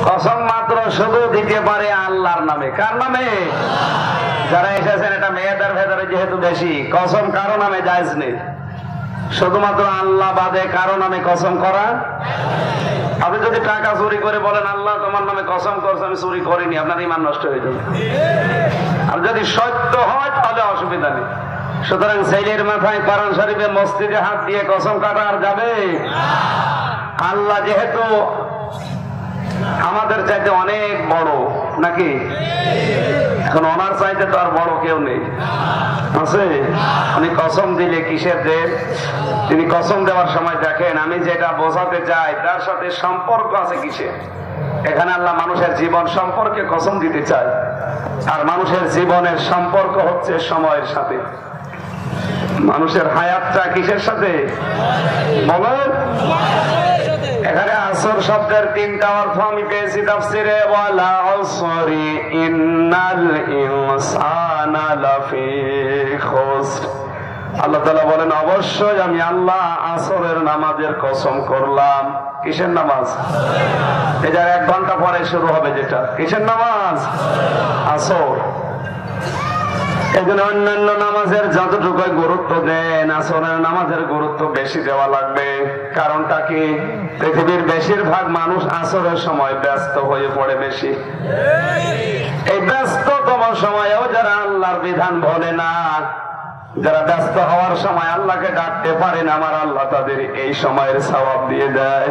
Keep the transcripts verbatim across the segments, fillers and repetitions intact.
কসম মাত্র শুধু দিতে পারে আল্লাহর নামে। কার নামে? যারা এসেছেন এটা মেয়েদের ভেতরে যেহেতু বেশি, কসম কারো নামে জায়েজ নেই, শুধুমাত্র আল্লাহ বাদে কারো নামে কসম করা। আপনি যদি টাকা চুরি করে বলেন আল্লাহ তোমার নামে কসম করছে আমি চুরি করিনি, আপনার ঈমান নষ্ট হয়ে যাবে। আর যদি সত্য হয় তাহলে অসুবিধা নেই। সুতরাং ছেলের মাথায় কোরআন শরীফে মসজিদে হাত দিয়ে কসম কাটা আর যাবে? আল্লাহ যেহেতু আমাদের চাইতে অনেক বড় নাকি, এখন ওনার চাইতে তো আর বড় কেউ নেই, আছে? উনি কসম দিলে কিসের দেব? তিনি কসম দেওয়ার সময় দেখেন আমি যেটা বোঝাতে চাই তার সাথে সম্পর্ক আছে কিসের। এখানে আল্লাহ মানুষের জীবন সম্পর্কে কসম দিতে চায়, আর মানুষের জীবনের সম্পর্ক হচ্ছে সময়ের সাথে। মানুষের হায়াতটা কিসের সাথে বলেন? এখানে আসর শব্দের তিনটা অর্থ আমি পেয়েছি তাফসিরে, ওয়ালা আসরি ইন্নাল ইনসানা লাফি খুসর। আল্লাহ তাআলা বলেন অবশ্যই আমি আল্লাহ আসরের নামাজের কসম করলাম। কিসের নামাজ? এটা এক ঘন্টা পরে শুরু হবে, যেটা কিসের নামাজ? আসর। এজন্য অন্যান্য নামাজের যতটুকু গুরুত্ব দেন আসরের নামাজের গুরুত্ব বেশি দেওয়া লাগবে। কারণটা কি? পৃথিবীর বেশিরভাগ মানুষ আসরের সময় ব্যস্ত হয়ে পড়ে বেশি। এই ব্যস্ততম সময়েও যারা আল্লাহর বিধান বলে না, যারা ব্যস্ত হওয়ার সময় আল্লাহকে ডাকতে পারে না, আমার আল্লাহ তাদের এই সময়ের সওয়াব দিয়ে দেয়।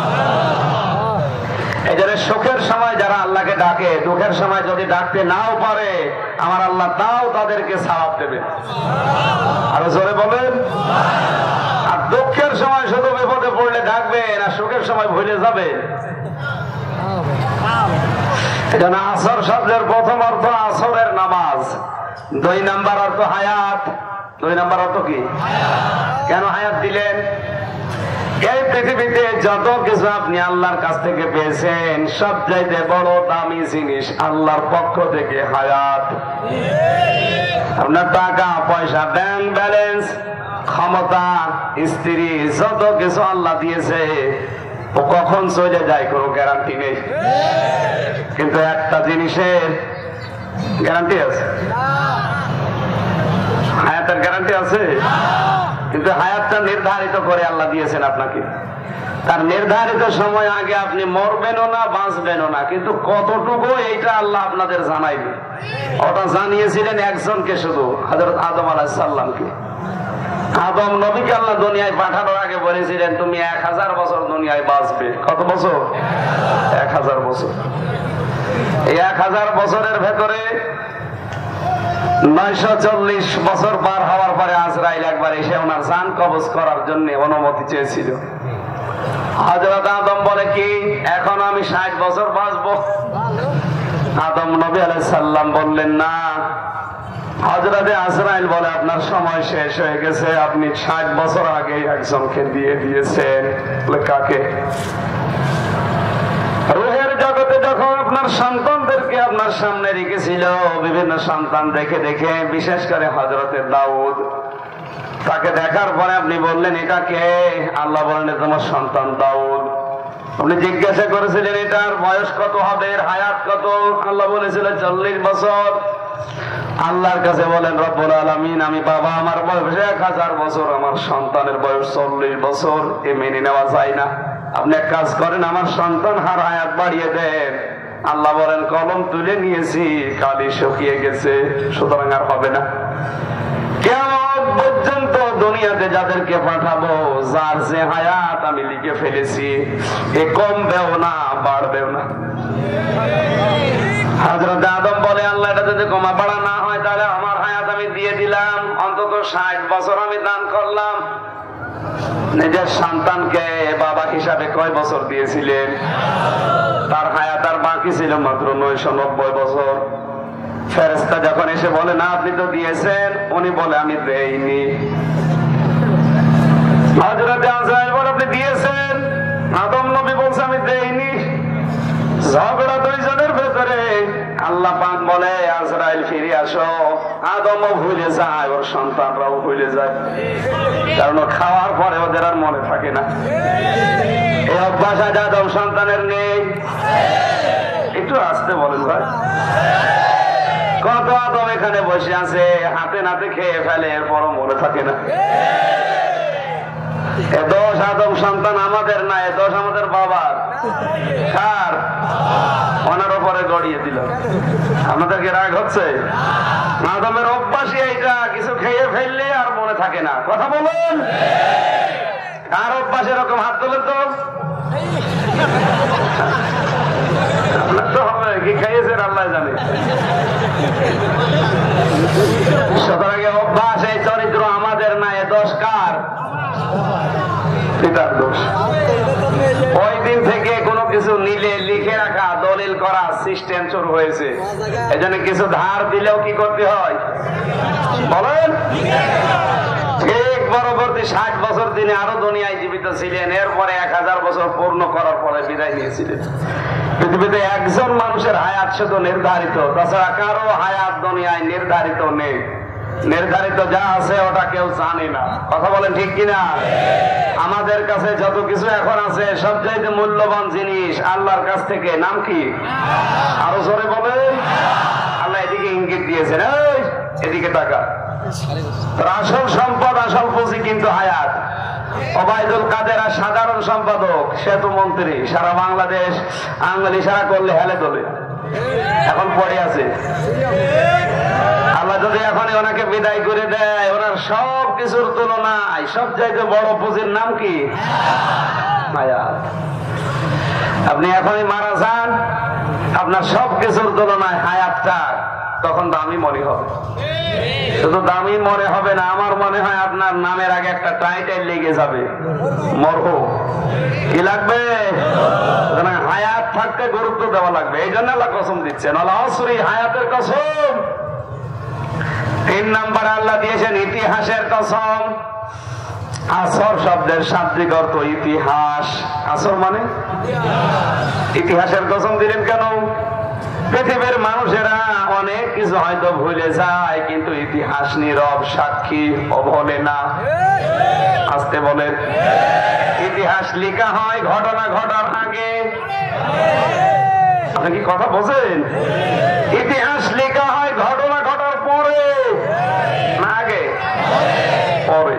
এই জন্য সুখের সময় যারা আল্লাহকে ডাকে, দুঃখের সময় যদি ডাকতে নাও পারে আমার আল্লাহ তাও তাদেরকে সওয়াব দেবে। আরো জোরে বলেন। আর দুঃখের সময় শুধু বিপদে পড়লে ডাকবে না, সুখের সময় ভুলে যাবে। এজন্য আসর শব্দের প্রথম অর্থ আসরের নামাজ, দুই নাম্বার অর্থ হায়াত। দুই নাম্বার অর্থ কি? কেন হায়াত দিলেন? এই পৃথিবীতে যত কিছু আপনি আল্লাহর কাছ থেকে পেয়েছেন সবচাইতে বড় দামি জিনিস আল্লাহর পক্ষ থেকে হায়াত। আপনার টাকা পয়সা, ব্যাংক ব্যালেন্স, ক্ষমতা, স্ত্রী, যত কিছু আল্লাহ দিয়েছে ও কখন চলে যায় কোনো গ্যারান্টি নেই। কিন্তু একটা জিনিসের গ্যারান্টি আছে, হায়াতের গ্যারান্টি আছে। কিন্তু হায়াতটা নির্ধারিত করে আল্লাহ দিয়েছেন আপনাকে, তার নির্ধারিত সময় আগে আপনি মরবেনও না বাঁচবেনও না, কিন্তু কতটুকু এইটা আল্লাহ আপনাদের জানাইবে। ওটা জানিয়েছিলেন একজনকে, শুধু হযরত আদম আলাইহিস সালামকে। আদম নবীকে আল্লাহ দুনিয়ায় পাঠানোর আগে বলেছিলেন তুমি এক হাজার বছর দুনিয়ায় বাঁচবে। কত বছর? এক হাজার বছর। এই এক হাজার বছরের ভেতরে নয়শো চল্লিশ বছর পার হওয়ার পরে আজরাইল একবার এসে ওনার জান কবজ করার জন্য অনুমতি চেয়েছিল। হযরত আদম বলে কি এখন আমি ষাট বছর বাঁচবো? আদম নবী আলাইহিস সালাম বললেন না। হযরত আজরাইল বলে আপনার সময় শেষ হয়ে গেছে, আপনি ষাট বছর আগে একজনকে দিয়ে দিয়েছেন। বলে কাকে? রূহের জগতে যখন আপনার সন্তানদেরকে আপনার সামনে রেখেছিল, বিভিন্ন সন্তান দেখে দেখে, বিশেষ করে হযরতে দাউদ, তাকে দেখার পরে আপনি বললেন এটা কে? আল্লাহ বললেন তোমার সন্তান দাউদ। আপনি জিজ্ঞাসা করেছিলেন এটার বয়স কত হবে, এর হায়াত কত? আল্লাহ বলেছিল চল্লিশ বছর। আল্লাহর কাছে বলেন রব্বুল আলামিন আমি বাবা, আমার বয়স এক হাজার বছর, আমার সন্তানের বয়স চল্লিশ বছর, এ মেনে নেওয়া যায় না। আপনি এক কাজ করেন আমার সন্তান হার হায়াত বাড়িয়ে দেন। আল্লাহ বলেন কলম তুলে নিয়েছি, কালি শুকিয়ে গেছে, সুতরাং আর হবে না। কিয়ামত পর্যন্ত দুনিয়াতে যাদেরকে পাঠাবো যার যে হায়াত আমি লিখে ফেলেছি, এ কমবেও না বাড়বেও না। হযরত আদম বলে আল্লাহ এটা যদি কমা বাড়া না হয় তাহলে আমার হায়াত আমি দিয়ে দিলাম, অন্তত ষাট বছর আমি দান করলাম। নিজের সন্তানকে বাবা হিসাবে কয় বছর দিয়েছিলেন? তার হায়াত আর বাকি ছিল মাত্র নয়শো নব্বই বছর। ফেরেশতা যখন এসে বলে না আপনি তো দিয়েছেন, উনি বলে আমি দেইনি। হযরত আজরাইল বলে আপনি দিয়েছেন, আদম নবী বলছে আমি দেইনি। ঝগড়া দুইজনের ভেতরে। আল্লাহ পাক বলে আজরাইল ফিরে আসো। আদমও ভুলে যায়, ওর সন্তানরাও ভুলে যায়, কারণ খাওয়ার পরে ওদের আর মনে থাকে না। এই অভ্যাস আজ আদম সন্তানের নেই। একটু আসতে বলেন ভাই। কত আদম এখানে বসে আছে, হাতে নাতে খেয়ে ফেলে, এরপরও মনে থাকে না। এ দোষ আদম সন্তান আমাদের না, এ দোষ আমাদের বাবার। কার? ওনার উপরে গড়িয়ে দিল। আমাদেরকে রাগ হচ্ছে? আদমের অভ্যাসই এইটা, কিছু খেয়ে ফেললে আর মনে থাকে না। কথা বলুন, কার অভ্যাস এরকম? হাত তোলেন তো। আপনার তো হবে, কি খাইয়েছেন আল্লাহ জানে। সুতরাং অভ্যাস, এই চরিত্র আমাদের না, এ দোষ কার? পিতার দোষ। ওই দিন থেকে কোনো কিছু নিলে লিখে রাখা, দলিল করা সিস্টেম শুরু হয়েছে। এজন্য কিছু ধার দিলেও কি করতে হয় বলেন? ঠিক পরবর্তী ষাট বছর তিনি আরো দুনিয়ায় জীবিত ছিলেন, এরপরে এক হাজার বছর পূর্ণ করার পরে বিদায় নিয়েছিলেন। পৃথিবীতে একজন মানুষের হায়াত শুধু নির্ধারিত, তাছাড়া কারো হায়াত দুনিয়ায় নির্ধারিত নেই। নির্ধারিত যা আছে ওটা কেউ জানে না। কথা বলেন ঠিক কিনা? আমাদের কাছে যত কিছু এখন আছে সবচাইতে মূল্যবান জিনিস আল্লাহর কাছ থেকে নাম কি? আরো জোরে বলেন। আল্লাহ এদিকে ইঙ্গিত দিয়েছেন, এই এদিকে টাকা। আসল সম্পদ, আসল পুঁজি কিন্তু হায়াত। ওবায়দুল কাদের আর সাধারণ সম্পাদক, সেতু মন্ত্রী, সারা বাংলাদেশ আঙ্গুল ইশারা করলে হেলে তোলে, এখন পড়ে আছে। আল্লাহ যদি এখন ওনাকে বিদায় করে দেয়, ওনার সব কিছুর তুলনায় সবচাইতে বড় পুঁজির নাম কি? হায়াত। আপনি এখনই মারা যান, আপনার সব কিছুর তুলনায় হায়াতটা তখন দামি মনে হবে। শুধু দামি মনে হবে না, আমার মনে হয় আপনার নামের আগে একটা টাইটেল লেগে যাবে, মরহুম। কি লাগবে? হায়াত থাকতে গুরুত্ব দেওয়া লাগবে। এই জন্য আল্লাহ কসম দিচ্ছেন, আল্লাহ আসরি, হায়াতের কসম। তিন নম্বর আল্লাহ দিয়েছেন ইতিহাসের কসম। আসর শব্দের শাব্দিক অর্থ ইতিহাস। আসর মানে ইতিহাসের কসম দিলেন কেন? পৃথিবীর মানুষেরা অনেক কিছু হয়তো ভুলে যায়, কিন্তু ইতিহাস নীরব সাক্ষী ও ভোলে না। আসতে বলেন। ইতিহাস লেখা হয় ঘটনা ঘটার আগে। আপনি কি কথা বোঝেন? ইতিহাস লেখা হয় ঘটনা ঘটার পরে না আগে? পরে।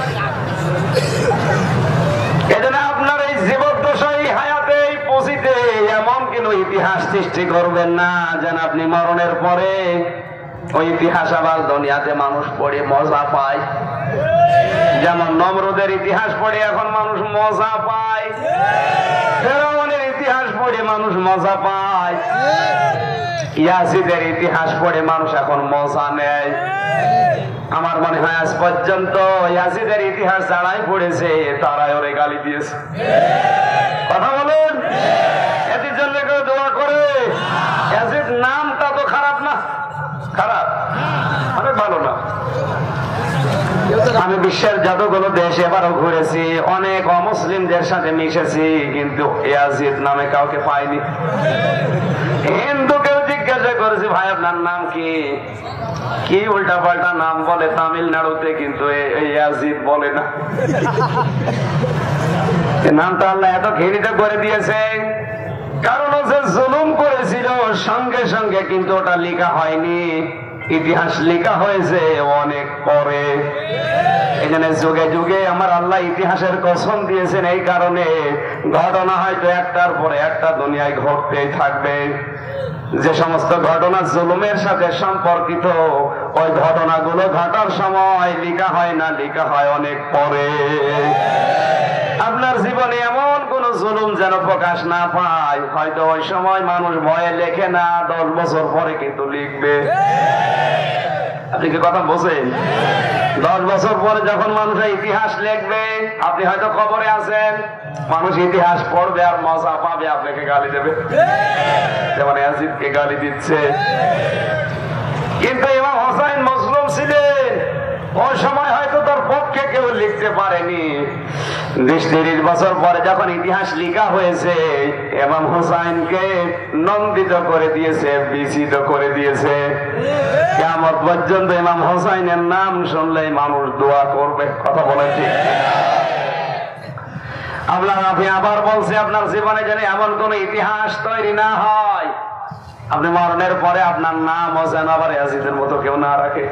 এজন্য আপনার এই জীবদ্দশায় হায়াতে, এই পুঁজিতে এমন কোন ইতিহাস সৃষ্টি করবেন না যেন আপনি মরণের পরে ওই ইতিহাস আবার দুনিয়াতে মানুষ পড়ে মজা পায়। যেমন নমরুদের ইতিহাস পড়ে এখন মানুষ মজা পায়, ফেরাউনের ইতিহাস পড়ে মানুষ মজা পায়, ইয়াজিদের ইতিহাস পড়ে মানুষ এখন মজা নেয়। আমার মনে হয় আজ পর্যন্ত ইয়াজিদের ইতিহাস যারাই পড়েছে তারাই ওরে গালি দিয়েছে। কথা বলুন। এদের জন্য কেউ দোয়া করে? ইয়াজিদ নামটা তো খারাপ না? খারাপ, অনেক ভালো না। আমি বিশ্বের যতগুলো দেশ এবারও ঘুরেছি, অনেক অমুসলিমদের সাথে মিশেছি, কিন্তু ইয়াজিদ নামে কাউকে পাইনি। হিন্দুকেও জিজ্ঞাসা করেছি, ভাই আপনার নাম কি? কি উল্টা পাল্টা নাম বলে তামিলনাড়ুতে, কিন্তু ইয়াজিদ বলে না। নামটা আল্লাহ এত ঘৃণিত করে দিয়েছে, কারণ হচ্ছে জুলুম করেছিল সঙ্গে সঙ্গে, কিন্তু ওটা লেখা হয়নি। ইতিহাস লেখা হয়েছে অনেক পরে। এখানে যুগে যুগে আমার আল্লাহ ইতিহাসের কসম দিয়েছেন, এই কারণে ঘটনা হয়তো একটার পরে একটা দুনিয়ায় ঘটতেই থাকবে। যে সমস্ত ঘটনা জুলুমের সাথে সম্পর্কিত, ওই ঘটনাগুলো ঘটার সময় লেখা হয় না, লেখা হয় অনেক পরে। আপনার জীবনে এমন কোন জুলুম যেন প্রকাশ না পায়, হয়তো ওই সময় মানুষ ভয়ে লেখে না, দশ বছর পরে কিন্তু লিখবে। আপনি কি কথা বোঝেন? দশ বছর পরে যখন মানুষের ইতিহাস লিখবে, আপনি হয়তো খবরে আছেন, মানুষ ইতিহাস পড়বে আর মজা পাবে, আপনাকে গালি দেবে, যেমন ইয়াজিদকে গালি দিচ্ছে। কিন্তু ইমাম হোসাইন মুসলিম ছিলেন, ওই সময় হয়তো তার পক্ষে কেউ লিখতে পারেনি। বিশ তিরিশ বছর পরে যখন ইতিহাস লেখা হয়েছে, ইমাম হোসাইনকে নন্দিত করে দিয়েছে, বিচিত করে দিয়েছে। কিয়ামত পর্যন্ত ইমাম হোসাইনের নাম শুনলেই মানুষ দোয়া করবে। কথা বলে ঠিক? আপনার আপনি আবার বলছে, আপনার জীবনে যেন এমন কোন ইতিহাস তৈরি না হয় আপনি মরণের পরে আপনার নাম ও যেন আবার ইয়াজিদের মতো কেউ না রাখে।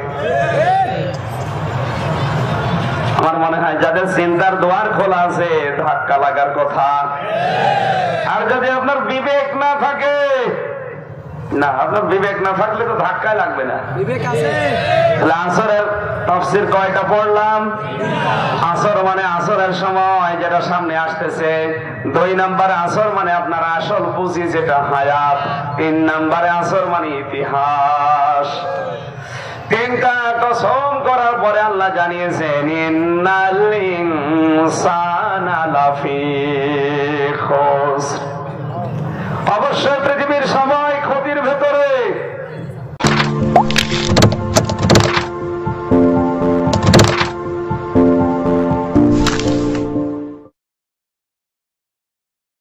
আমার মনে হয় যাদের চিন্তার দুয়ার খোলা আছে ধাক্কা লাগার কথা। আর যদি আপনার বিবেক না থাকে, না আপনার বিবেক না থাকলে তো ধাক্কায় লাগবে না। বিবেক আছে। আসরের তাফসীর কয়টা পড়লাম? আসর মানে আসরের সময় যেটা সামনে আসতেছে। দুই নম্বরে আসর মানে আপনার আসল পুঁজি যেটা হায়াত। তিন নম্বরে আসর মানে ইতিহাস। তিনটা কসম করার পরে আল্লাহ জানিয়েছেন ইন্নাল ইনসানা লাফি খুসর।